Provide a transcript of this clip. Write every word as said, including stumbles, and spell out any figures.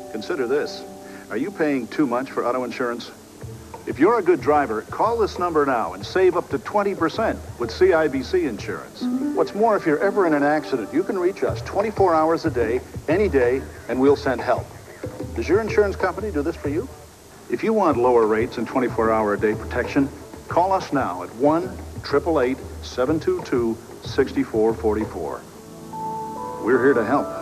Consider this. Are you paying too much for auto insurance? If you're a good driver, call this number now and save up to twenty percent with C I B C insurance. What's more, if you're ever in an accident, you can reach us twenty-four hours a day, any day, and we'll send help. Does your insurance company do this for you? If you want lower rates and twenty-four hour a day protection, call us now at one eight eight eight, seven two two, six four four four. We're here to help.